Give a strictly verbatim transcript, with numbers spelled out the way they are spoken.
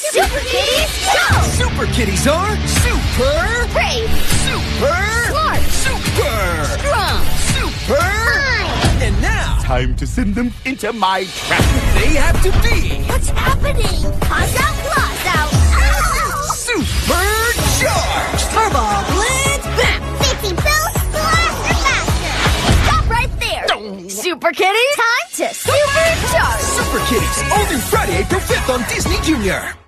SuperKitties, go! SuperKitties are super brave, super smart, super strong, super fine. And now, time to send them into my trap. They have to be What's happening? Paws out, claws out. super charged. Turbo blitz, bam! Fifty boost, blaster faster. Stop right there. SuperKitties, time to supercharge. SuperKitties, all new Friday, April fifth on Disney Junior